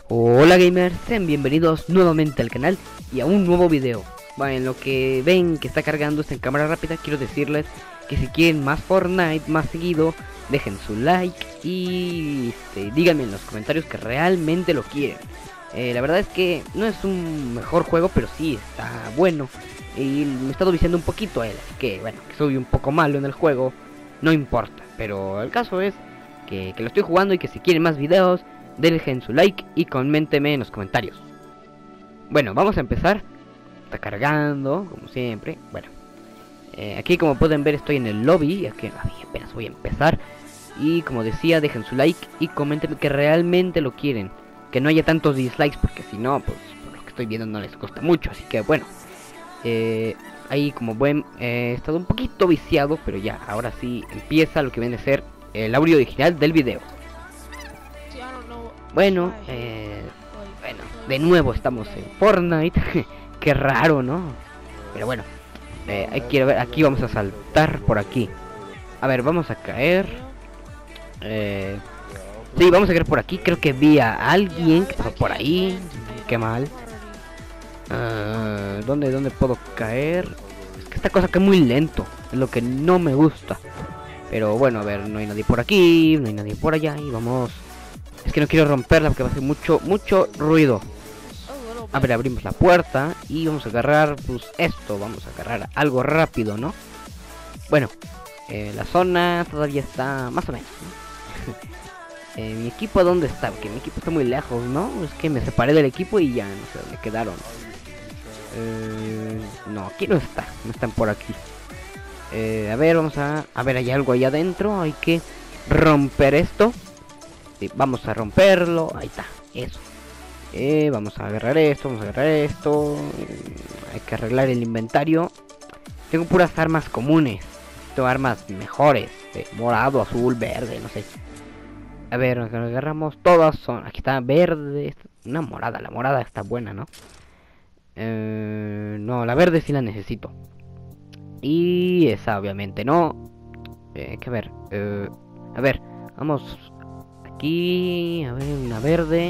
Hola gamers, sean bienvenidos nuevamente al canal y a un nuevo video. Bueno, en lo que ven que está cargando esto en cámara rápida, quiero decirles que si quieren más Fortnite, más seguido, dejen su like y díganme en los comentarios que realmente lo quieren. La verdad es que no es un mejor juego, pero sí está bueno. Y me he estado viciando un poquito a él, así que bueno, que soy un poco malo en el juego, no importa. Pero el caso es que lo estoy jugando y que si quieren más videos, dejen su like y coméntenme en los comentarios. Bueno, vamos a empezar. Está cargando, como siempre. Bueno, aquí como pueden ver estoy en el lobby. Aquí apenas voy a empezar. Y como decía, dejen su like y comenten que realmente lo quieren. Que no haya tantos dislikes, porque si no, pues por lo que estoy viendo no les gusta mucho. Así que bueno, ahí como ven, he estado un poquito viciado, pero ya, ahora sí empieza lo que viene a ser el audio original del video. Bueno, de nuevo estamos en Fortnite. Qué raro, ¿no? Pero bueno, quiero ver, aquí vamos a saltar por aquí. A ver, vamos a caer. Sí, vamos a caer por aquí. Creo que vi a alguien que pasó por ahí. Qué mal. ¿Dónde puedo caer? Es que esta cosa cae muy lento. Es lo que no me gusta. Pero bueno, a ver, no hay nadie por aquí, no hay nadie por allá. Y vamos. Es que no quiero romperla porque va a hacer mucho ruido. A ver, abrimos la puerta y vamos a agarrar, pues esto, vamos a agarrar algo rápido, ¿no? Bueno, la zona todavía está más o menos, ¿no? Mi equipo, ¿dónde está? Porque mi equipo está muy lejos, ¿no? Es que me separé del equipo y ya no sé dónde quedaron. No, aquí no está, no están por aquí. A ver, vamos a ver, hay algo ahí adentro, hay que romper esto. Sí, vamos a romperlo, ahí está, eso. Vamos a agarrar esto, hay que arreglar el inventario. Tengo puras armas comunes, tengo armas mejores, morado, azul, verde, no sé. A ver, agarramos todas, aquí está verde, una morada, la morada está buena, ¿no? No, la verde sí la necesito. Y esa obviamente no. Que ver, a ver, vamos aquí, a ver, una verde.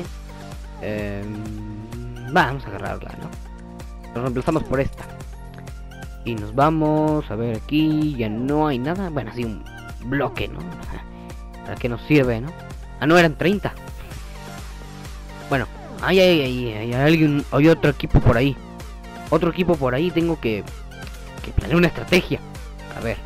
Vamos a agarrarla, ¿no? Lo reemplazamos por esta. Y nos vamos, a ver, aquí ya no hay nada. Bueno, así un bloque, ¿no? ¿Para qué nos sirve, no? Ah, no, eran 30. Bueno, hay alguien, hay otro equipo por ahí. Otro equipo por ahí, tengo que planear una estrategia. A ver,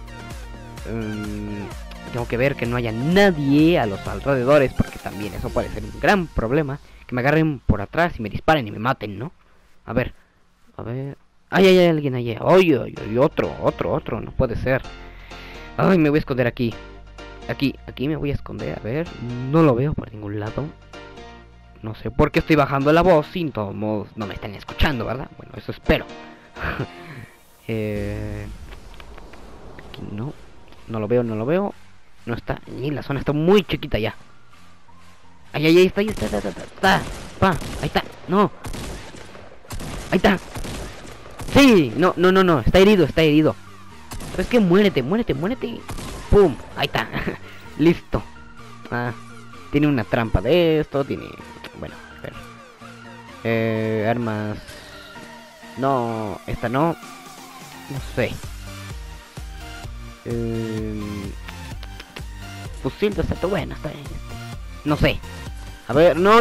tengo que ver que no haya nadie a los alrededores, porque también eso puede ser un gran problema. Que me agarren por atrás y me disparen y me maten, ¿no? A ver. Hay alguien allí. Oye, otro, no puede ser. Ay, me voy a esconder aquí. Aquí me voy a esconder, a ver. No lo veo por ningún lado. No sé por qué estoy bajando la voz. Sin todos modos no me están escuchando, ¿verdad? Bueno, eso espero. Aquí no lo veo. No está, ni la zona está muy chiquita ya. Ahí está, ahí está, no. Ahí está. Sí, no, está herido. Pero es que muérete. Pum, ahí está. Listo. Tiene una trampa de esto, tiene, bueno, a ver. Armas. No, esta no. No sé. Fusil de está bueno, está bien. No sé. A ver, no.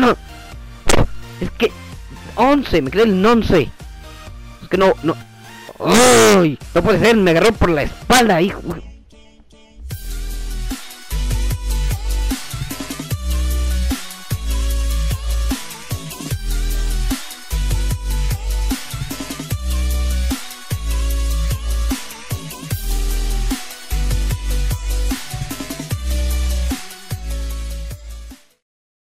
Es que 11, me quedé en 11. Es que no. ¡Uy! No puede ser, me agarró por la espalda, hijo.